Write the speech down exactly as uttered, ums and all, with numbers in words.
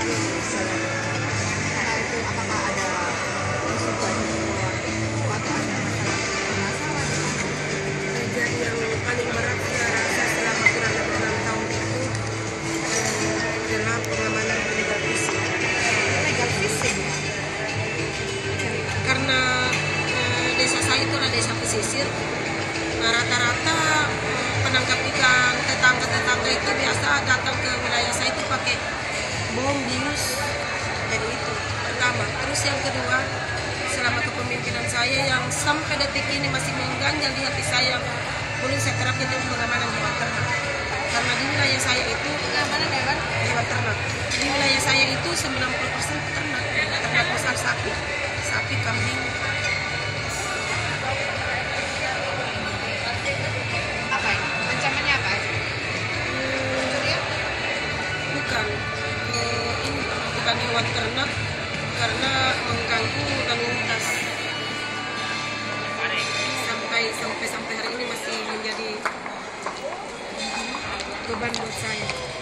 lalu jalan karena itu apakah ada isu banyak atau ada masalah masalah Kejadian yang paling berat saya rasa selama kurang lebih enam tahun itu eh, adalah pengamanan illegal fishing. illegal fishing ya. Karena eh, desa saya itu adalah desa pesisir. Nah, rata-rata eh, penangkap ikan tetangga-tetangga itu biasa datang ke wilayah saya itu pakai bom bius. Jadi itu pertama. Terus yang kedua, selama kepemimpinan saya yang sampai detik ini masih mengganjal di hati saya, boleh saya terapkan itu pengamanan hewan ternak. Karena di wilayah saya itu Pengamanan hewan hewan ternak. Di wilayah saya itu sembilan puluh persen peternak, ternak besar sapi, sapi, kambing. apa ini? Ancamannya apa? Pencurian? Bukan, eh, ini bukan hewan ternak karena mengganggu lalu lintas. Sampai sampai sampai hari ini masih menjadi beban buat saya.